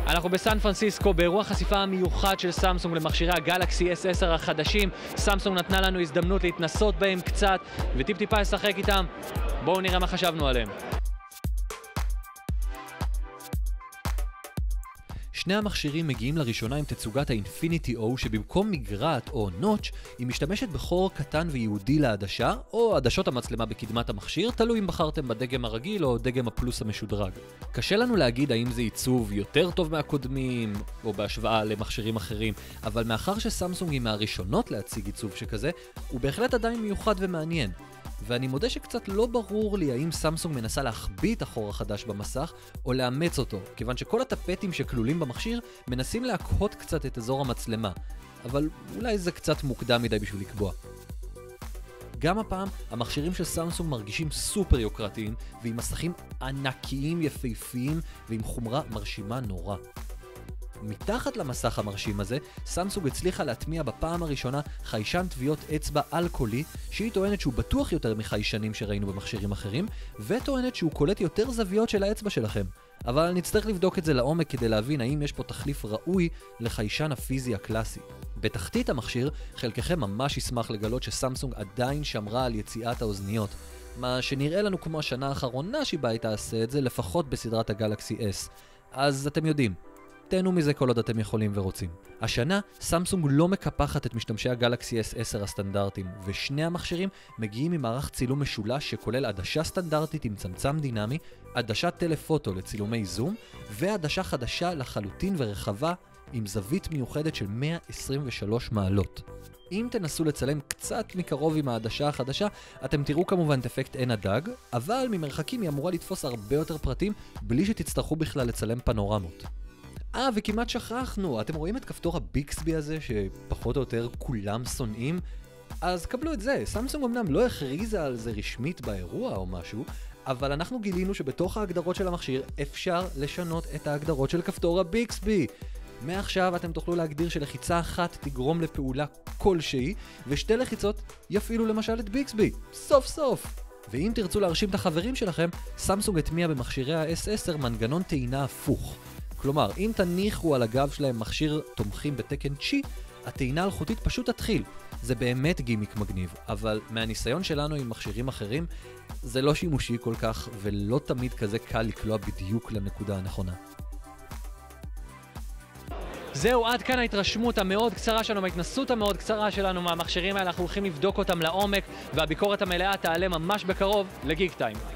אנחנו בסן פרנסיסקו באירוע חשיפה המיוחד של סמסונג למכשירי הגלקסי S10 החדשים. סמסונג נתנה לנו הזדמנות להתנסות בהם קצת וטיפ-טיפה לשחק איתם. בואו נראה מה חשבנו עליהם. שני המכשירים מגיעים לראשונה עם תצוגת ה-Infinity O, שבמקום מגרעת או נוטש היא משתמשת בחור קטן וייעודי לעדשה או עדשות המצלמה בקדמת המכשיר, תלוי אם בחרתם בדגם הרגיל או דגם הפלוס המשודרג. קשה לנו להגיד האם זה עיצוב יותר טוב מהקודמים או בהשוואה למכשירים אחרים, אבל מאחר שסמסונג היא מהראשונות להציג עיצוב שכזה, הוא בהחלט עדיין מיוחד ומעניין. ואני מודה שקצת לא ברור לי האם סמסונג מנסה להחביא את החור החדש במסך או לאמץ אותו, כיוון שכל הטפטים שכלולים במכשיר מנסים להקהות קצת את אזור המצלמה, אבל אולי זה קצת מוקדם מדי בשביל לקבוע. גם הפעם המכשירים של סמסונג מרגישים סופר יוקרתיים ועם מסכים ענקיים יפהפיים ועם חומרה מרשימה נורא. מתחת למסך המרשים הזה, סמסונג הצליחה להטמיע בפעם הראשונה חיישן טביעות אצבע אלכוהולי, שהיא טוענת שהוא בטוח יותר מחיישנים שראינו במכשירים אחרים, וטוענת שהוא קולט יותר זוויות של האצבע שלכם. אבל נצטרך לבדוק את זה לעומק כדי להבין האם יש פה תחליף ראוי לחיישן הפיזי הקלאסי. בתחתית המכשיר, חלקכם ממש ישמח לגלות שסמסונג עדיין שמרה על יציאת האוזניות, מה שנראה לנו כמו השנה האחרונה שבה היא תעשה את זה, לפחות בסדרת הגלקסי S. אז אתם יודעים, תהנו מזה כל עוד אתם יכולים ורוצים. השנה, סמסונג לא מקפחת את משתמשי הגלקסי S10 הסטנדרטיים, ושני המכשירים מגיעים עם מערך צילום משולש שכולל עדשה סטנדרטית עם צמצם דינמי, עדשת טלפוטו לצילומי זום, ועדשה חדשה לחלוטין ורחבה עם זווית מיוחדת של 123 מעלות. אם תנסו לצלם קצת מקרוב עם העדשה החדשה, אתם תראו כמובן את אפקט עין הדג, אבל ממרחקים היא אמורה לתפוס הרבה יותר פרטים בלי שתצטרכו בכלל לצלם פנורמות. וכמעט שכחנו, אתם רואים את כפתור הביקסבי הזה שפחות או יותר כולם שונאים? אז קבלו את זה, סמסונג אמנם לא הכריזה על זה רשמית באירוע או משהו, אבל אנחנו גילינו שבתוך ההגדרות של המכשיר אפשר לשנות את ההגדרות של כפתור הביקסבי. מעכשיו אתם תוכלו להגדיר שלחיצה אחת תגרום לפעולה כלשהי, ושתי לחיצות יפעילו למשל את ביקסבי. סוף סוף! ואם תרצו להרשים את החברים שלכם, סמסונג הטמיע במכשירי ה-S10 מנגנון טעינה הפוך. כלומר, אם תניחו על הגב שלהם מכשיר תומכים בתקן צ'י, הטעינה האלחוטית פשוט תתחיל. זה באמת גימיק מגניב, אבל מהניסיון שלנו עם מכשירים אחרים, זה לא שימושי כל כך, ולא תמיד כזה קל לקלוע בדיוק לנקודה הנכונה. זהו, עד כאן ההתרשמות המאוד קצרה שלנו, ההתנסות המאוד קצרה שלנו מהמכשירים האלה. אנחנו הולכים לבדוק אותם לעומק, והביקורת המלאה תעלה ממש בקרוב לגיק טיים.